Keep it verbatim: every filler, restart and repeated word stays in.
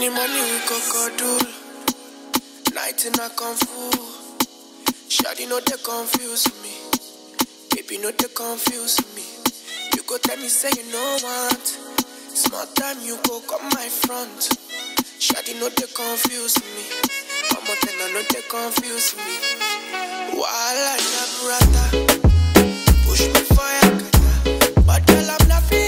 the morning we go cuddle, night in a kung fu. Shawty no they confuse me, baby no they confuse me. You go tell me say you no want, small time you go come my front. Shawty no they confuse me, I'm not telling no they confuse me. While I am brother, push me fire kata, but girl I'm not feeling.